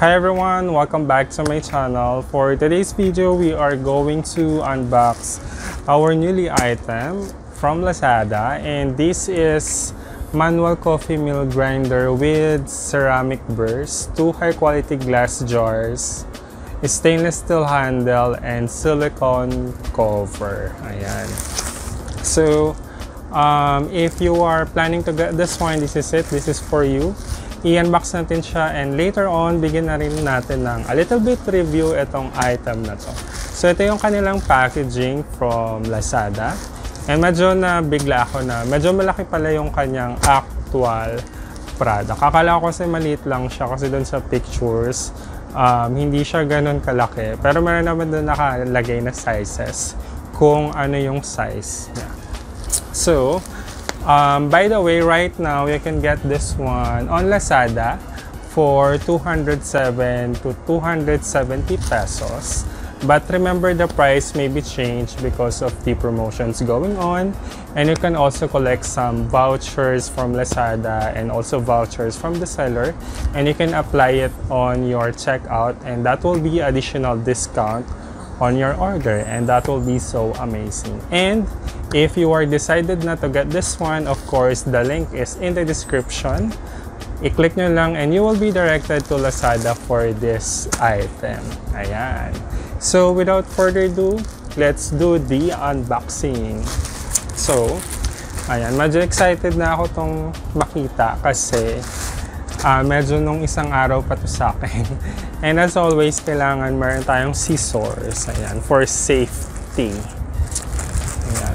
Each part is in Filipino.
Hi everyone, welcome back to my channel. For today's video, we are going to unbox our newly item from Lazada, and this is manual coffee mill grinder with ceramic burst, 2 high quality glass jars, stainless steel handle, and silicone cover. Ayan. So if you are planning to get this one, this is it. This is for you. I-unbox natin siya, and later on, bigyan na rin natin ng a little bit review itong item na to. So ito yung kanilang packaging from Lazada. And medyo nabigla ako na medyo malaki pala yung kanyang actual product. Akala ko kasi maliit lang siya kasi doon sa pictures, hindi siya ganun kalaki. Pero meron naman doon nakalagay na sizes kung ano yung size niya. So, by the way, right now you can get this one on Lazada for 207 to 270 pesos. But remember, the price may be changed because of the promotions going on. And you can also collect some vouchers from Lazada and also vouchers from the seller. And you can apply it on your checkout, and that will be additional discount on your order, and that will be so amazing. And if you are decided not to get this one, of course, the link is in the description. I-click nyo lang and you will be directed to Lazada for this item. Ayan. So, without further ado, let's do the unboxing. So, ayan. Medyo excited na ako tong makita kasi medyo nung isang araw pa to sa akin. And as always, kailangan meron tayong scissors. Ayan. For safety. Ayan.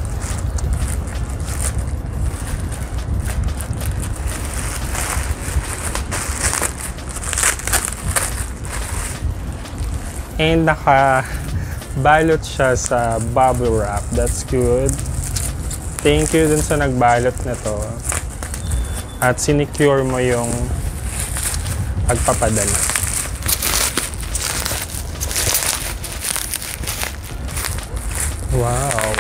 And nakabalot siya sa bubble wrap. That's good. Thank you dun sa nagbalot na to. At sinecure mo yung pagpapadala. Wow!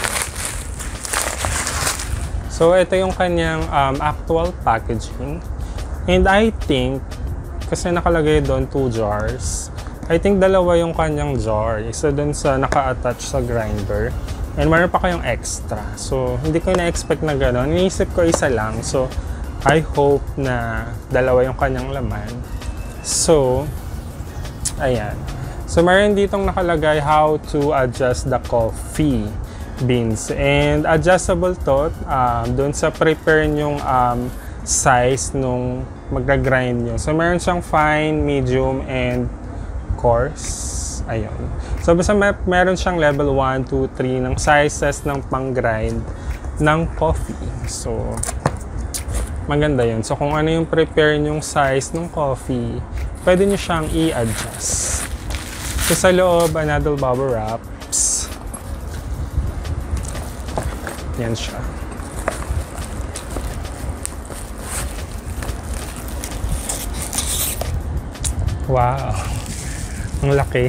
So, ito yung kanyang actual packaging. And I think, kasi nakalagay doon 2 jars, I think dalawa yung kanyang jar. Isa dun sa naka-attach sa grinder. And meron pa kayong extra. So, hindi ko na-expect na gano'n. Iniisip ko isa lang. So, I hope na dalawa yung kanyang laman. So, ayan. So, meron ditong nakalagay how to adjust the coffee beans. And adjustable to, dun sa prepare nyong size nung magra-grind nyo. So, meron siyang fine, medium, and coarse. Ayun. So, basta meron siyang level 1, 2, 3 ng sizes ng pang-grind ng coffee. So, maganda yun. So, kung ano yung prepare yung size ng coffee, pwede nyo siyang i-adjust. So, sa loob, another bubble wraps. Yan siya. Wow! Ang laki.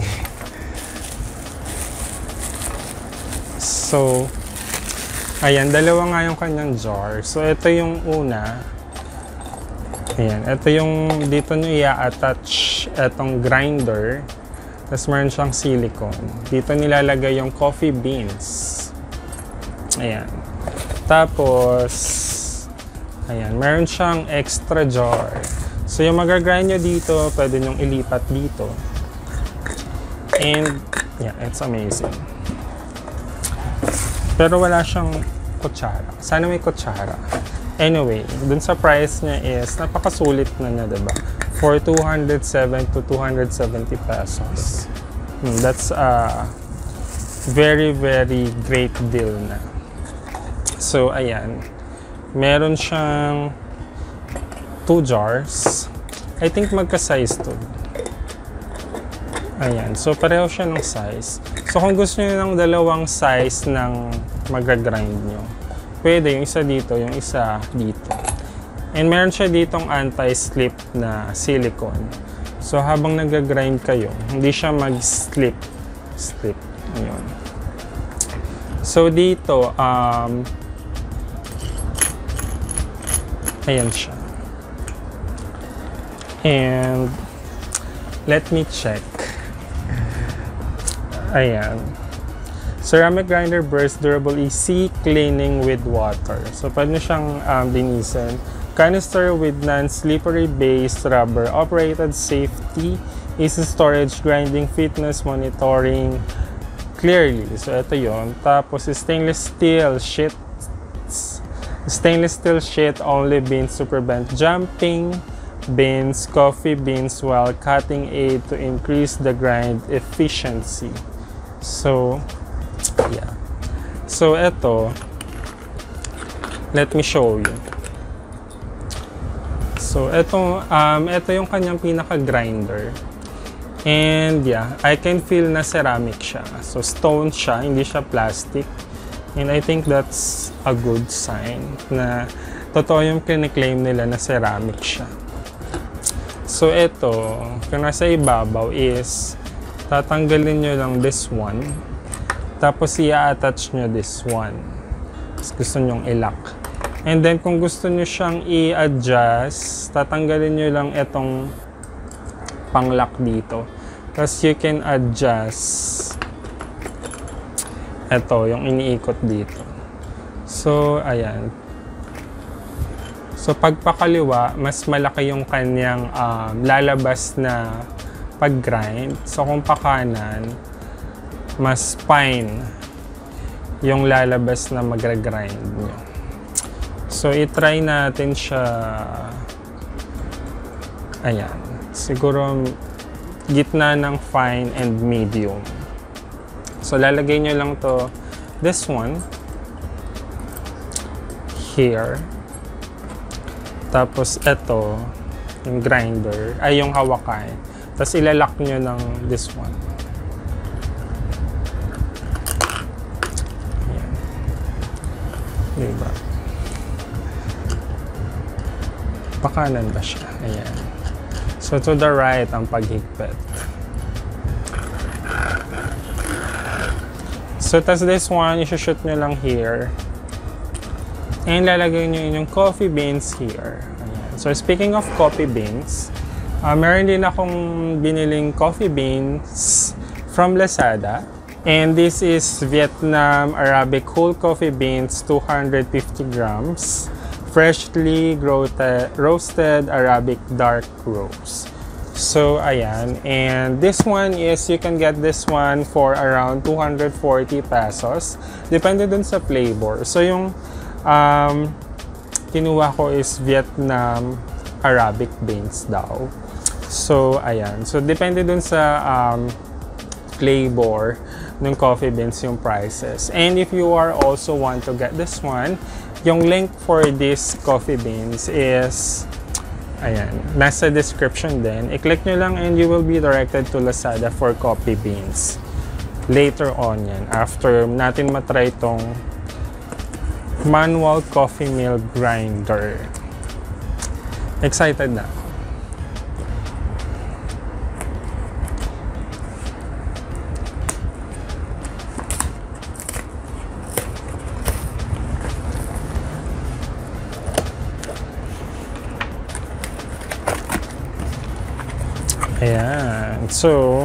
So, ayan, dalawa nga yung kanyang jar. So, ito yung una. Ayan, ito yung dito nyo i-attach itong grinder. Tapos meron siyang silicone. Dito nilalagay yung coffee beans. Ayan. Tapos, ayan, meron siyang extra jar. So, yung mag-grind nyo dito, pwede nyong ilipat dito. And, yeah, it's amazing. Pero wala siyang kutsara. Sana may kutsara. Anyway, dun sa price niya is, napakasulit na niya, diba? For 207 to 270 pesos. That's a very, very great deal na. So, ayan. Meron siyang 2 jars. I think magka-size to. Ayan. So, pareho siya ng size. So, kung gusto nyo ng dalawang size ng mag-grind nyo, pwede yung isa dito, yung isa dito. And meron siya ditong anti-slip na silicone. So, habang nag-grind kayo, hindi siya mag-slip. Ayun. So, dito, ayan siya. And Let me check. Ayan. Ceramic grinder burst durable easy cleaning with water. So, pwede nyo siyang linisin. Canister with non-slippery base rubber operated safety, easy storage, grinding, fitness, monitoring clearly. So, ito yon. Tapos, stainless steel sheet only beans to prevent jumping beans, coffee beans while cutting aid to increase the grind efficiency. So, yeah. So, ito, let me show you. So, ito yung kanyang pinaka-grinder. And yeah, I can feel na ceramic siya. So, stone siya, hindi siya plastic. And I think that's a good sign na totoo yung kiniklaim nila na ceramic siya. So, ito, kung nasa ibabaw is, tatanggalin nyo lang this one. Tapos, i-attach nyo this one. Tapos, gusto nyong i-lock. And then, kung gusto nyo siyang i-adjust, tatanggalin nyo lang itong pang-lock dito. Tapos, you can adjust ito, yung iniikot dito. So, ayan. So, pagpakaliwa, mas malaki yung kanyang lalabas na pag-grind. So, kung pakanan, mas fine yung lalabas na mag-grind nyo. So, i-try natin siya. Ayan. Siguro, gitna ng fine and medium. So, lalagay nyo lang to, this one, here. Tapos, ito, yung grinder, ay yung hawakan. Tapos, ilalak nyo ng this one. Ayan. Diba? Pakanan ba siya? Ayan. So, to the right ang paghigpit. So, tas this one, isushoot nyo lang here. And lalagay nyo yung coffee beans here. Ayan. So, speaking of coffee beans, meron din akong biniling coffee beans from Lazada. And this is Vietnam Arabic whole coffee beans, 250 grams. Freshly roasted Arabic dark roast. So, ayan. And this one is, you can get this one for around 240 pesos. Depende dun sa flavor. So, yung kinuha ko is Vietnam Arabic beans daw. So, ayan. So, depende dun sa flavor ng coffee beans yung prices. And if you are also want to get this one, yung link for this coffee beans is ayan, nasa description din. I-click nyo lang and you will be directed to Lazada for coffee beans. Later on yan, after natin matry itong manual coffee mill grinder. Excited na ako. Ayan. So,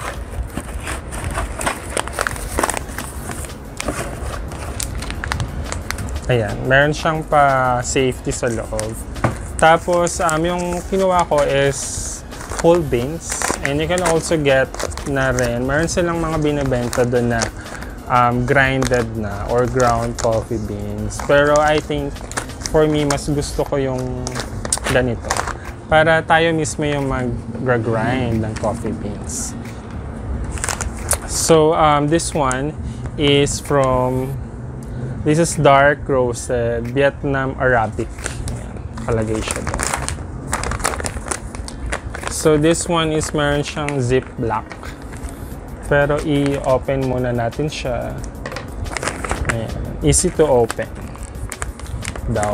ayan. Meron siyang pa-safety sa loob. Tapos, yung kinuha ko is whole beans. And you can also get na rin. Meron silang mga binibenta doon na grinded na or ground coffee beans. Pero I think, for me, mas gusto ko yung ganito. Para tayo mismo yung mag-grind ng coffee beans. So, this one is from, this is dark roasted Vietnam Arabic. Ayan, kalagay siya doon. So, this one is meron siyang ziplock. Pero, i-open muna natin siya. Ayan, easy to open. Daw.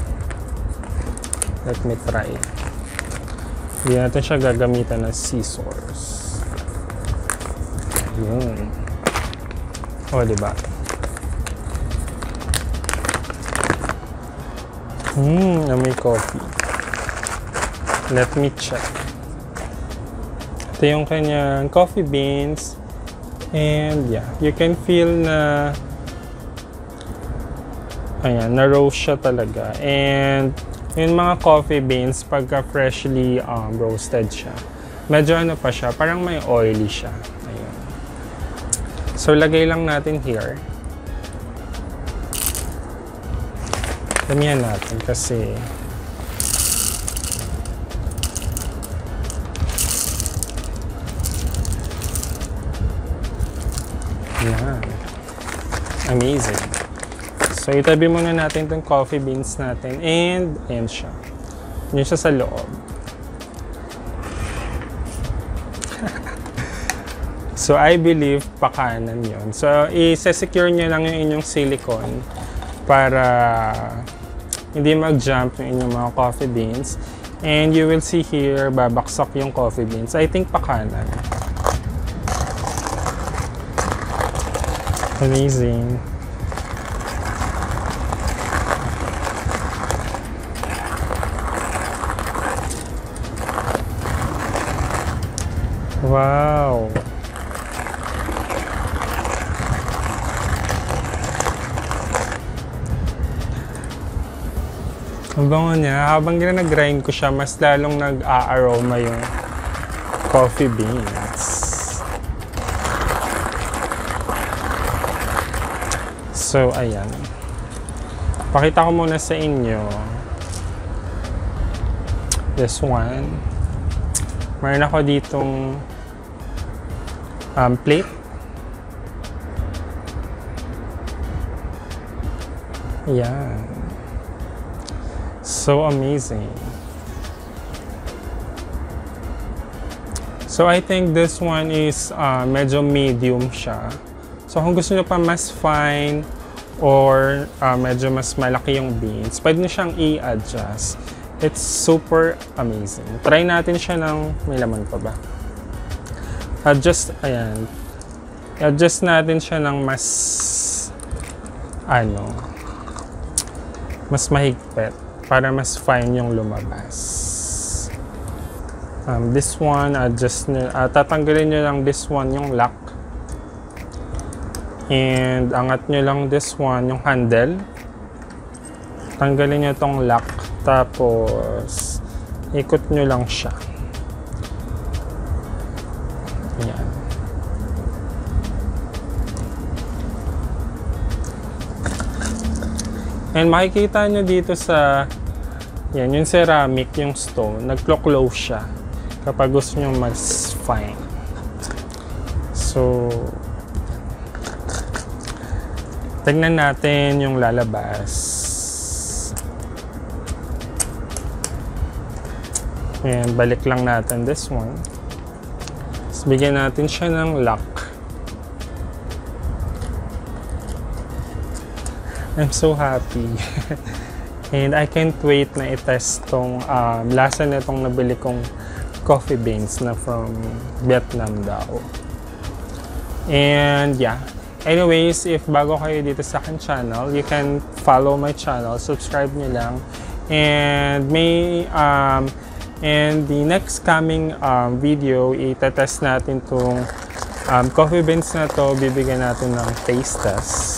Let me try. Hindi natin siya gagamitan ng scissors. Yun. O, diba? Amoy coffee. Let me check. Ito yung kanyang coffee beans. And yeah, you can feel na ayan, na-roast siya talaga. And yung mga coffee beans, pagka freshly roasted siya, medyo ano pa siya, parang may oily siya. Ayan. So, lagay lang natin here. Damihan natin kasi yan. Amazing. So, itabi muna natin itong coffee beans natin and ayan siya. Yun siya sa loob. So, I believe pakanan yun. So, i-secure nyo lang yung inyong silicone para hindi mag-jump yung inyong mga coffee beans. And you will see here, babaksak yung coffee beans. I think pakanan. Amazing. Wow. Ang bango niya. Habang ginag-grind ko siya, mas lalong nag-a-aroma yung coffee beans. So, ayan. Pakita ko muna sa inyo. This one. Meron ako ditong plate. Ayan. So amazing. So I think this one is medyo medium siya. So kung gusto nyo pa mas fine or medyo mas malaki yung beans, pwede nyo siyang i-adjust. It's super amazing. Try natin siya ng may laman pa ba? Adjust, ayan. Adjust natin siya ng mas mas mahigpit para mas fine yung lumabas. This one, tatanggalin nyo lang this one, yung lock. And angat nyo lang this one, yung handle. Tanggalin nyo tong lock. Tapos, ikot nyo lang siya. Ayan. And makikita nyo dito sa yan, yung ceramic, yung stone, naglo-close siya kapag gusto nyo mas fine. So, tignan natin yung lalabas. Ayan, balik lang natin this one. Tapos bigyan natin siya ng lock. I'm so happy. And I can't wait na i-test tong lasa na itong nabili kong coffee beans na from Vietnam daw. And yeah. Anyways, if bago kayo dito sa akin channel, you can follow my channel. Subscribe nyo lang. And and the next coming video, itetest natin tong coffee beans na to. Bibigyan natin ng taste test.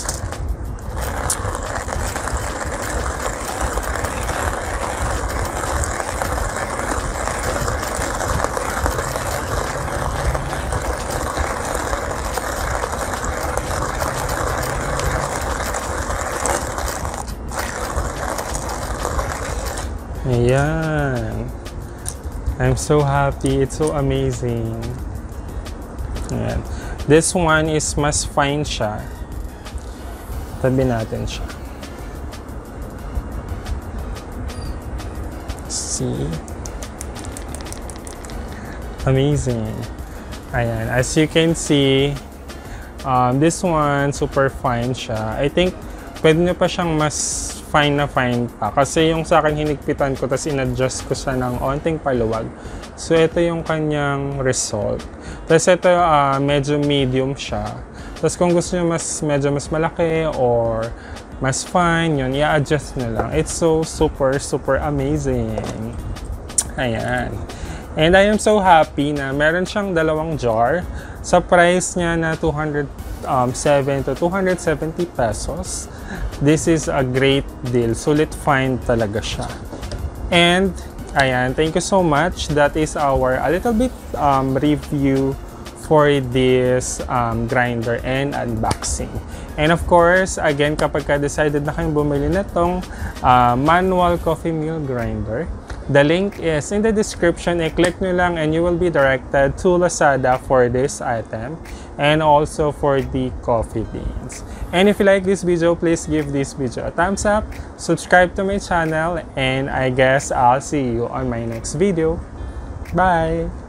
Ayan. I'm so happy. It's so amazing. Ayan. This one is mas fine siya. Tabi natin siya. See? Amazing. Ayan. As you can see, this one, super fine siya. I think, pwede nyo pa siyang mas fine na fine pa. Kasi yung sa akin hinigpitan ko, tapos in-adjust ko siya ng onting paluwag. So, ito yung kanyang result. Tapos ito, medyo medium siya. Tapos kung gusto nyo medyo mas malaki or mas fine, yun, i-adjust nyo lang. It's so super amazing. Ayan. And I am so happy na meron siyang dalawang jar sa price niya na 207 to 270 pesos. This is a great deal. Sulit find talaga siya. And ayan, thank you so much. That is our a little bit review for this grinder and unboxing. And of course, again, kapag ka-decided na kayong bumili na tong manual coffee mill grinder, the link is in the description. I-click nyo lang and you will be directed to Lazada for this item and also for the coffee beans. And if you like this video, please give this video a thumbs up, subscribe to my channel, and I guess I'll see you on my next video. Bye!